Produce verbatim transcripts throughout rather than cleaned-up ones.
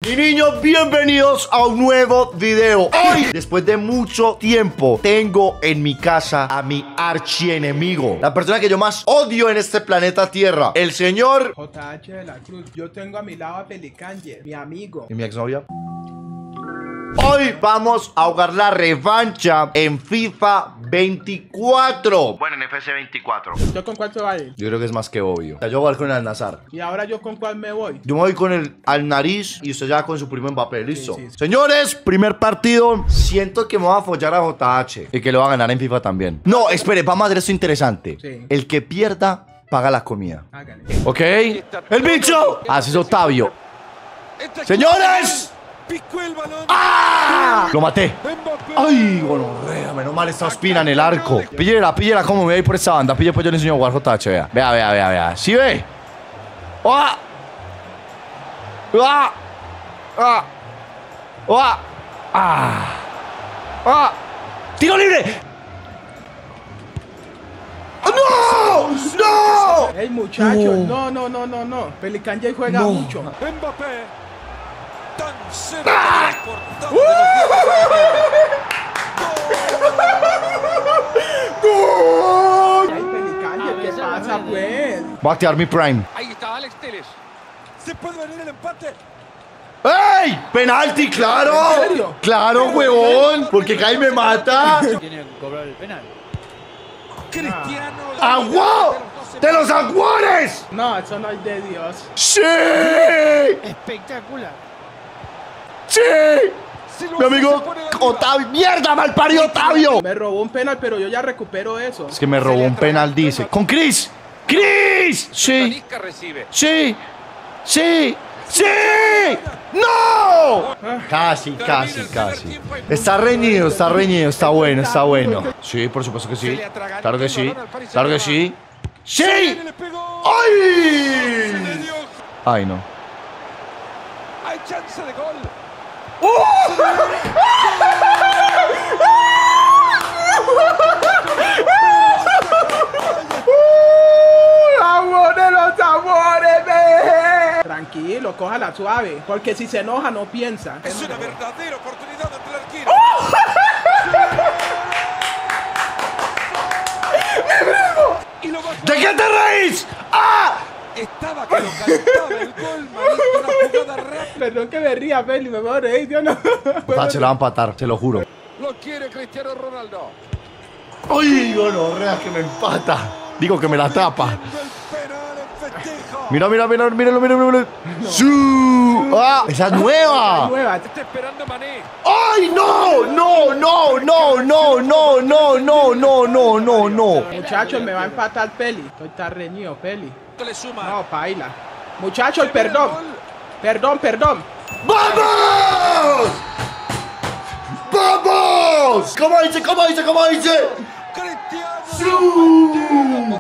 Y niños, bienvenidos a un nuevo video. Hoy, después de mucho tiempo, tengo en mi casa a mi archienemigo, la persona que yo más odio en este planeta Tierra, el señor J H de la Cruz. Yo tengo a mi lado a Pelicanger, mi amigo. ¿Y mi exnovia? Hoy vamos a jugar la revancha en FIFA veinticuatro. Bueno, en F C veinticuatro. ¿Yo con cuál se va a ir? Yo creo que es más que obvio. O sea, yo voy a jugar con el Al-Nassr. ¿Y ahora yo con cuál me voy? Yo me voy con el Al-Nariz y usted ya con su primo Mbappé, ¿listo? Sí, sí, sí. Señores, primer partido. Siento que me voy a follar a J H y que lo va a ganar en FIFA también. No, espere, vamos a hacer esto interesante. Sí. El que pierda, paga la comida. Hágale. ¿Ok? ¡El bicho! Así es Octavio. ¡Señores! ¡Ah! Lo maté. ¡Ay, gonorrea! Menos mal está Ospina en el arco. Píllera, píllera, cómo me voy a ir por esta banda. Pille, pues yo le enseño a jugar J H, vea. Vea, vea, vea, vea. ¿Sí ve? ¡Ah! ¡Ah! ¡Ah! ¡Ah! ¡Ah! ¡Ah! ¡Tiro libre! ¡No! ¡No! ¡Ey, muchachos! No, no, no, no, no. Pelicanger juega No. mucho. Mbappé, tan cerca ¡Ah! de lo importante ¡Gol! ¡Ay, Pelicanger! ¿Qué pasa, pues? Voy a activar mi Prime. Ahí está Alex Telles. Se puede venir el empate. ¡Ey! ¡Penalti, claro! ¿En serio? ¡Claro, huevón! Porque Kai me mata. Tiene que cobrar el penal. Cristiano. ¡Agua! ¡De los aguares! No, eso no es de Dios. ¡Sí! Espectacular. ¡Sí! Mi amigo Otavio. ¡Mierda, malparido Otavio! Me robó un penal, pero yo ya recupero eso. Es que me robó un penal, dice. ¡Con Chris! ¡Chris! ¡Sí! Talisca recibe. ¡Sí! ¡Sí! ¡Sí! ¡No! Casi, casi, casi. Está reñido, está reñido, está bueno, está bueno. Sí, por supuesto que sí. Claro que sí. Claro que sí. ¡Sí! Le pegó. ¡Ay! Se le dio. Ay, no. Hay chance de gol. ¡Amor de los amores, ve! Tranquilo, cójala suave. Porque si se enoja, no piensa. Es una verdadera oportunidad ante el arquero. Y lo va a ¿De qué te reís? ¡Ah! Estaba que lo cantaba el gol, Marito, una jugada rápida. Perdón que me ría, Feli, me voy a reír, yo no. Ah, se la va a empatar, te lo juro. Lo quiere Cristiano Ronaldo. ¡Ay, gonorrea, que me empata! Digo que me la tapa. El penal en festejo. Mira, mira, mira, míralo, míralo, míralo. ¡Su! ¡Ah! ¡Esa es nueva! Nueva. Está esperando Mané. ¡Ay, no! ¡No, no, no, no, no, no, no, no, no, no, no! Muchachos, me va a empatar Peli. Estoy tan reñido, Peli. Le suma. No, paila. Muchachos, perdón. Perdón, perdón. ¡Vamos! ¡Vamos! ¿Cómo dice? ¿Cómo dice? ¿Cómo dice? Cristiano. ¡Su!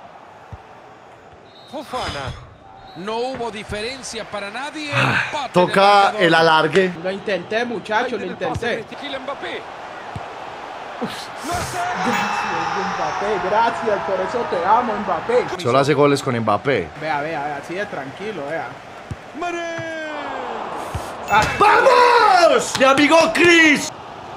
Fofana. No hubo diferencia para nadie. Empate Toca del marcador. el alargue. Lo intenté, muchachos, lo Ahí tiene el pase, intenté. Kylian Mbappé. Gracias, Mbappé, gracias, por eso te amo, Mbappé. Solo hace goles con Mbappé. Vea, vea, vea, así de tranquilo, vea. Mané. Ah, ¡Vamos! ¡Mi amigo Chris!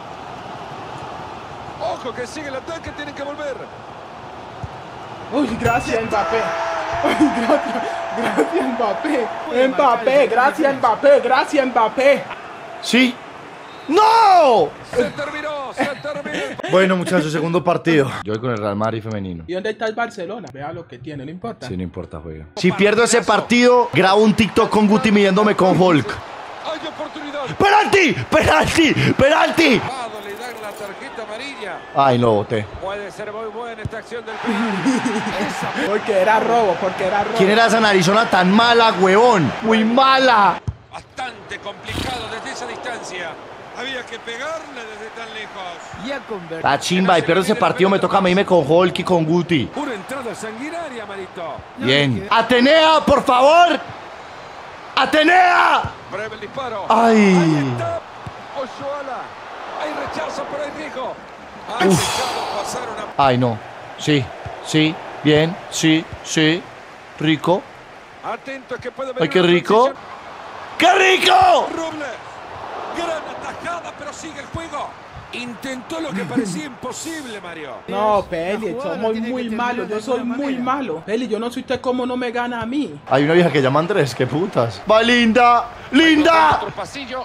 Ojo que sigue el ataque, tienen que volver. uy, gracias, Mbappé. Uy, gracias, gracias, Mbappé. Mbappé, gracias, Mbappé, gracias, Mbappé. ¿Sí? ¡No! Se terminó, se terminó. Bueno, muchachos, segundo partido. Yo voy con el Real Madrid femenino. ¿Y dónde está el Barcelona? Vea lo que tiene, no importa. Sí, no importa, juega. Si pierdo ese partido, grabo un TikTok con Guti midiéndome con Hulk. Hay oportunidad. ¡Penalti! ¡Penalti! ¡Penalti! Vado, le dan la tarjeta amarilla. Ay, no, boté. Puede ser muy buena esta acción del penal. Esa Porque era robo, porque era robo. ¿Quién era esa narizona tan mala, huevón? ¡Muy mala! bastante complicado desde esa distancia. Había que pegarle desde tan lejos. Y a convertir. La chimba, y pierdo ese partido, me toca a mí, me con Hulk y con Guti. Una entrada sanguinaria, Marito. Bien. ¡Atenea, por favor! ¡Atenea! Breve el disparo. ¡Ay! Ahí está. Oshuala. Hay rechazo, pero hay riesgo. Ha dejado pasar una... Ay, no. Sí, sí, bien, sí, sí. Rico. Atento que puede venir Ay, qué una rico. transición. ¡Qué rico! Robles. Gran atajada, pero sigue el juego. Intentó lo que parecía imposible, Mario. No, Peli, somos muy malos. Yo soy muy malo. Peli, yo no sé usted cómo no me gana a mí. Hay una vieja que llama Andrés, qué putas. ¡Va, Linda! ¡Linda! Otro pasillo.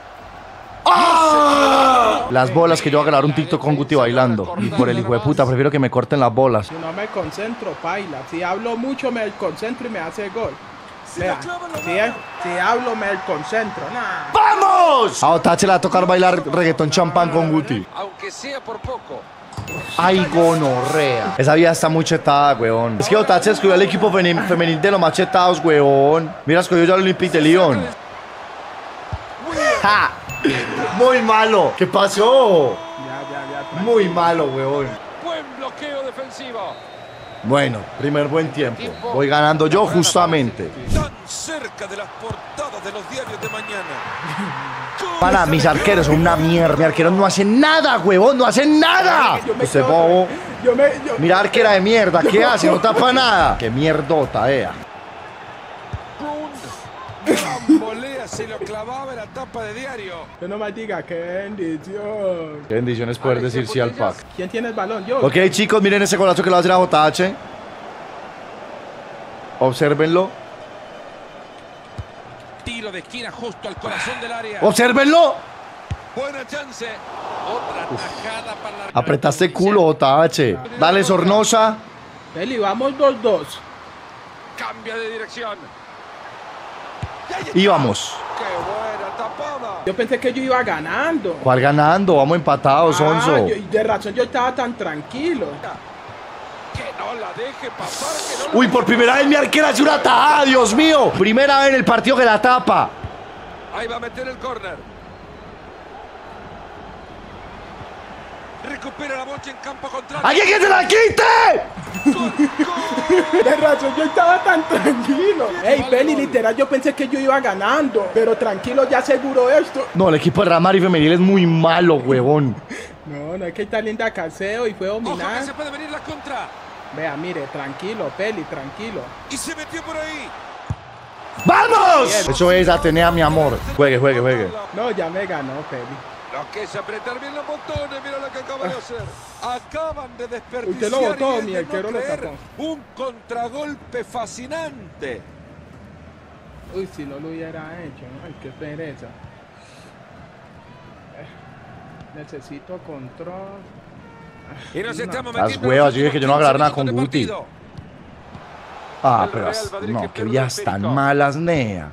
¡Ah! Las bolas que yo voy a grabar un TikTok con Guti bailando. Y por el hijo de puta, prefiero que me corten las bolas. Si no me concentro, paila. Si hablo mucho, me concentro y me hace gol. Vea, si, si hablo, me concentro. Nah. ¡Vamos! A Otache le va a tocar bailar reggaetón champán con Guti. Aunque sea por poco. ¡Ay, gonorrea! Esa vieja está muy chetada, weón. Es que Otache escogió al equipo femenil de los más chetados, weón. Mira, escogió yo al Olympique de Lyon. ¡Ja! Muy malo. ¿Qué pasó? Ya, ya, ya. Muy malo, weón. Buen bloqueo defensivo. Bueno, primer buen tiempo. Voy ganando yo justamente. Tan cerca de las portadas de los diarios de mañana. Para, mis arqueros son una mierda. Mis arqueros no hacen nada, huevón. No hacen nada. Ese bobo. Yo me, yo... Mira, arquera de mierda. ¿Qué hace? No tapa nada. Qué mierdota, ea. Gran volea, se lo clavaba en la tapa de diario. Yo no me diga, qué bendición. Qué bendición es poder decir sí al pack. ¿Quién tiene el balón? Yo. Ok, chicos, miren ese golazo que le va a hacer a J H. Obsérvenlo. Tiro de esquina justo al corazón del área. Obsérvenlo. Buena chance. Otra tajada para la... Apretaste culo, J H. Dale, Sornosa. Peli, vamos dos dos. Cambia de dirección. Y vamos. ¡Qué buena tapada! Yo pensé que yo iba ganando. ¿Cuál ganando? Vamos empatados, Ah, Onzo. yo- de razón yo estaba tan tranquilo. Que no la deje pasar, que no la... Uy, por primera vez mi arquera hace una tajada, Dios mío. Primera vez en el partido que la tapa. Ahí va a meter el córner. Recupera la bocha en campo contrario. ¡Alguien que se la quite! ¡Gol, gol! De razón yo estaba tan tranquilo. Ey, Peli, literal, yo pensé que yo iba ganando. Pero tranquilo, ya aseguro esto. No, el equipo de Real Madrid femenil es muy malo, huevón. No, no es que está linda Caseo y fue Ojo que dominar. se puede venir la contra. Vea, mire, tranquilo, Peli, tranquilo. Y se metió por ahí. ¡Vamos! Eso es Atenea, mi amor. Juegue, juegue, juegue. No, ya me ganó, Peli. Lo que es apretar bien los botones, mira lo que acaba de hacer. Acaban de desperdiciar. Usted lo botó, y es mi de arquero no lo creer, tapó. un contragolpe fascinante. Uy, si no lo hubiera hecho, ¿no? Ay, qué pereza. Eh, Necesito control. Y nos No. estamos Las metiendo. huevas, en los yo dije que yo no voy a agarrar nada con últimos Guti. quince minutos Ah, El pero Real as- Madrid que no, que pierde vías el tan espíritu. malas, nea.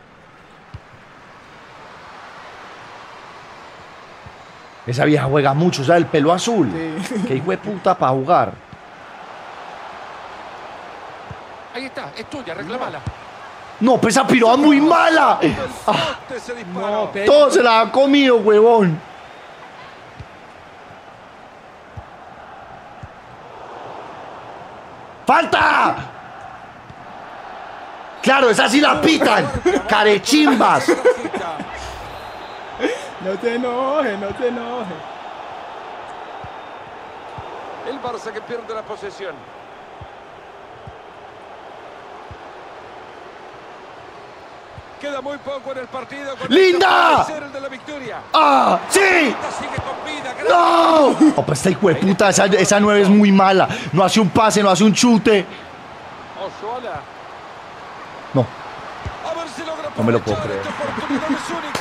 Esa vieja juega mucho, o sea, el pelo azul. Sí. Qué hijo de puta para jugar. Ahí está, es tuya, reclamala. No, pues esa piroa es muy mala. El Ah, poste se disparó. No, Peli. todo se la ha comido, huevón. ¡Falta! Claro, esa sí la pitan. Carechimbas. No te enojes, no te enojes. El Barça que pierde la posesión. Queda muy poco en el partido. Con ¡Linda! este puede ser el de la victoria. ¡Ah! ¡Sí! Esta sigue con vida. ¡No! No, pues esta hijo de puta, esa, esa nueve es muy mala. No hace un pase, no hace un chute. Oshuala. No. A ver si logra No me lo puedo aprovechar. creer. Esta oportunidad es única.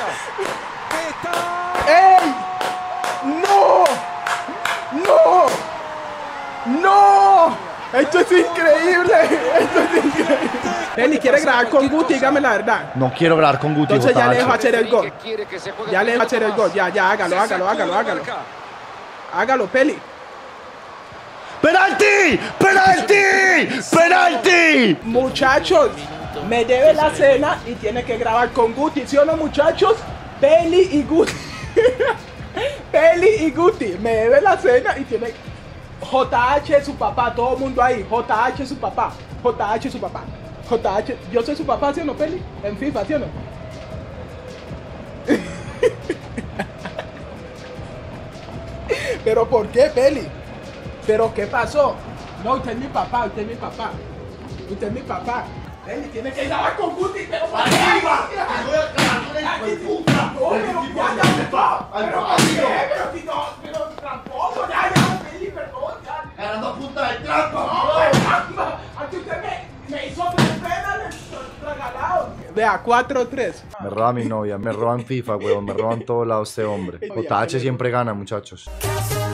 ¡Está! ¡Ey! ¡No! ¡No! ¡No! ¡Esto es increíble! ¡Esto es increíble! Peli, ¿quiere grabar con Guti? Dígame la verdad. No quiero grabar con Guti. Entonces ya J H. le dejo hacer el gol. Que quiere que se juegue Ya le dejo un hacer el minuto gol. más. Ya, ya, hágalo, Se hágalo, sacó hágalo, la hágalo. marca. Hágalo, Peli. ¡Penalti! ¡Penalti! ¡Penalti! Muchachos, me debe la cena y tiene que grabar con Guti, ¿sí o no, muchachos? Peli y Guti. Peli y Guti, me debe la cena y tiene... J H su papá, todo el mundo ahí. J H su papá. J H su papá. J H, yo soy su papá, ¿sí o no, Peli? En FIFA, ¿sí o no? ¿Pero por qué, Peli? ¿Pero qué pasó? No, usted es mi papá, usted es mi papá. Usted es mi papá. Peli, tiene que grabar con Guti, pero para arriba. hijo de puta. No, El pero tipo ya, se ya, hace ya. pa- al Pero, vacío. ¿qué? Pero si no, pero tampoco, ya, ya, Peli, perdón, ya. Ganando a punta de trampa, No, bro. pues, caramba, aquí usted me, me hizo tres penales regalados. Vea, cuatro tres. Me roba mi novia, me roban FIFA, weón, me roban todo lado este hombre. J H siempre gana, muchachos.